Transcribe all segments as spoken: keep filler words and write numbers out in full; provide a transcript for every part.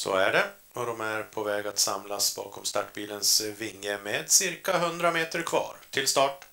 Så är det, och de är på väg att samlas bakom startbilens vinge med cirka hundra meter kvar till start.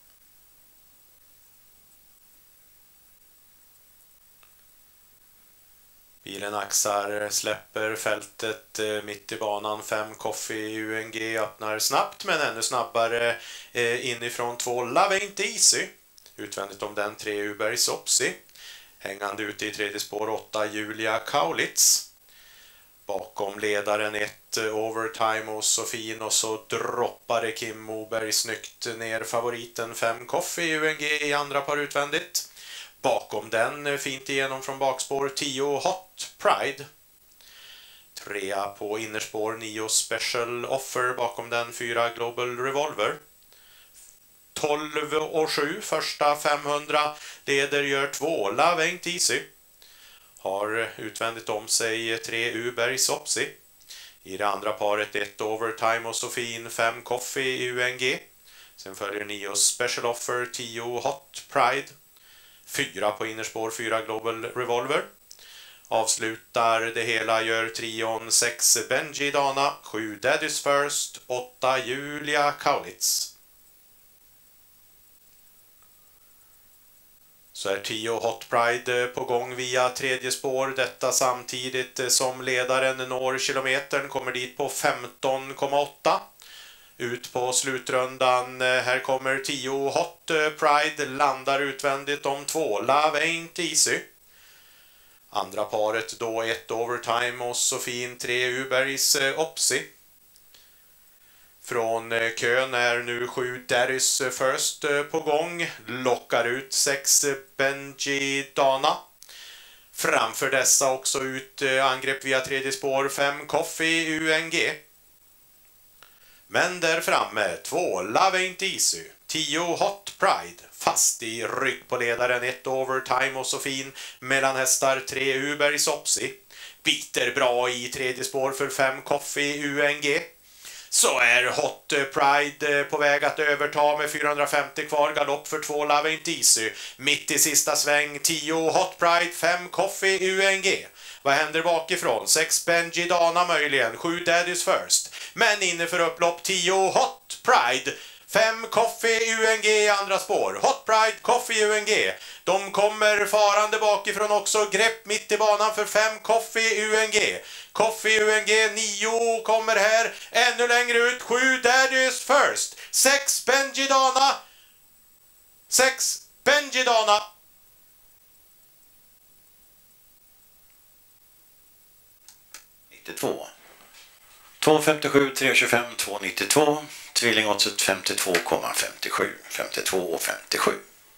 Bilen axar, släpper fältet mitt i banan. Fem Coffee U N G öppnar snabbt, men ännu snabbare inifrån två Love Ain't Easy. Utvändigt om den tre Uberg Sopsi. Hängande ute i tredje spår åtta Julia Kaulitz. Bakom ledaren ett Overtime och Sofin, och så droppade Kim Moberg snyggt ner favoriten fem Coffee U N G i andra par utvändigt. Bakom den fint igenom från bakspår tio Hot Pride. Trea på innerspår nio Special Offer, bakom den fyra Global Revolver. tolv och sju första femhundra leder gör två Love Ain't Easy. Har utvändigt om sig tre Uberg Sopsi. I det andra paret ett Overtime och Sofin fem Coffee U N G. Sen följer nio Special Offer tio Hot Pride. Fyra på innerspår fyra Global Revolver. Avslutar det hela gör trion sex Benji Dana, sju Daddy's First, åtta Julia Kaulitz. Så är tio Hot Pride på gång via tredje spår, detta samtidigt som ledaren når kilometern, kommer dit på femton komma åtta. Ut på slutrundan, här kommer tio Hot Pride, landar utvändigt om två Love Ain't Easy. Andra paret då ett Overtime och Sofin tre Ubergs Opsi. Från kön är nu sju Daddy's First på gång, lockar ut sex Benji Dana. Framför dessa också ut angrepp via tredje spår fem Coffee U N G. Men där framme två Love Ain't Easy, tio Hot Pride, fast i rygg på ledaren ett Overtime och Sofin, mellan hästar tre Ubergs Opsi. Biter bra i tredje spår för fem Coffee U N G. Så är Hot Pride på väg att överta med fyrahundrafemtio kvar, galopp för två Love Ain't Easy. Mitt i sista sväng tio Hot Pride, fem Coffee U N G. Vad händer bakifrån? sex Benji Dana möjligen, sju Daddy's First. Men inne för upplopp tio Hot Pride, fem Coffee U N G i andra spår. Hot Pride, Coffee U N G. De kommer farande bakifrån också. Grepp mitt i banan för fem Coffee U N G. Coffee U N G, nio kommer här. Ännu längre ut, sju Daddy's First. sex Benji Dana. sex Benji Dana. nittiotvå. två femtiosju, tre tjugofem, två nittiotvå. Tvillingoddset femtiotvå komma femtiosju. femtiotvå och femtiosju.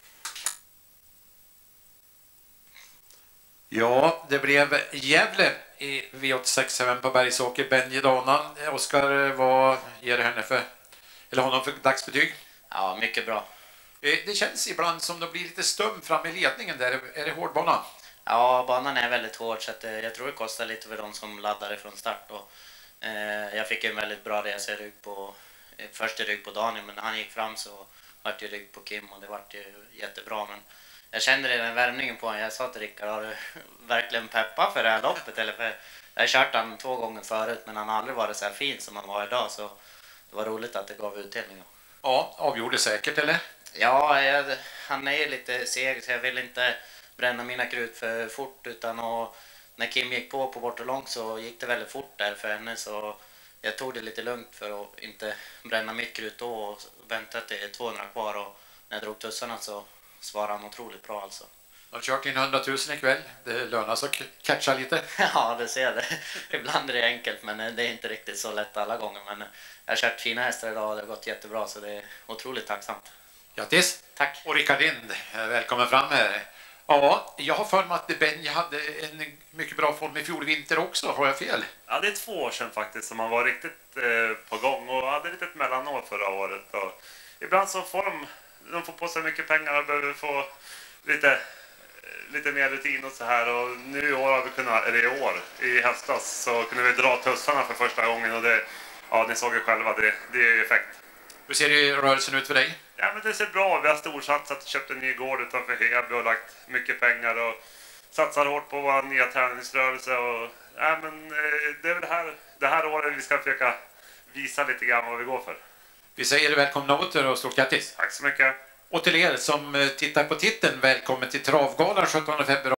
Ja, det blev Gävle i V åttiosex även på Bergsåker. Benji Dana. Oskar, vad ger det henne för, eller honom för dagsbetyg? Ja, mycket bra. Det känns ibland som det blir lite stum fram i ledningen där. Är det hård bana? Ja, banan är väldigt hård, så att, eh, jag tror det kostar lite för de som laddar från start. Och, eh, jag fick en väldigt bra resa i rygg på, eh, först i rygg på Daniel, men när han gick fram så var det rygg på Kim och det var ju jättebra. Men jag kände redan värmningen på honom. Jag sa till Rickard, har du verkligen peppat för det här loppet? Eller för, jag har kört han två gånger förut, men han har aldrig varit så här fin som han var idag, så det var roligt att det gav utdelning. Ja, avgjorde säkert, eller? Ja, jag, han är lite seg, så jag vill inte bränna mina krut för fort, utan och, när Kim gick på på bort och långt så gick det väldigt fort där för henne, så jag tog det lite lugnt för att inte bränna mitt krut då och väntade till tvåhundra kvar, och när jag drog tussarna så svarade han otroligt bra alltså. Du har kört in hundratusen ikväll, det lönar sig att catcha lite. Ja, det ser jag det. Ibland är det enkelt, men det är inte riktigt så lätt alla gånger, men jag har kört fina hästar idag och det har gått jättebra, så det är otroligt tacksamt. Grattis! Tack! Och Rickard Lind, välkommen fram här. Ja, jag har för mig att Benji hade en mycket bra form i fjol vinter också, har jag fel? Ja, det är två år sedan faktiskt som han var riktigt eh, på gång och hade lite ett mellanår förra året. Och ibland så får de, de får på sig mycket pengar och behöver få lite, lite mer rutin och så här. Och nu i år har vi kunnat, eller i år, i höstas så kunde vi dra tussarna för första gången, och det, ja, ni såg ju själva, det, det är effekt. Hur ser det rörelsen ut för dig? Ja, men det ser bra. Vi har storsatsat, köpt en ny gård utanför Heby och lagt mycket pengar och satsar hårt på vår nya träningsrörelse. Och nej, men eh, det är väl det här, det här året vi ska försöka visa lite grann vad vi går för. Vi säger välkomna åter och stort grattis. Tack så mycket. Och till er som tittar på titeln, välkommen till Travgalan sjuttonde februari.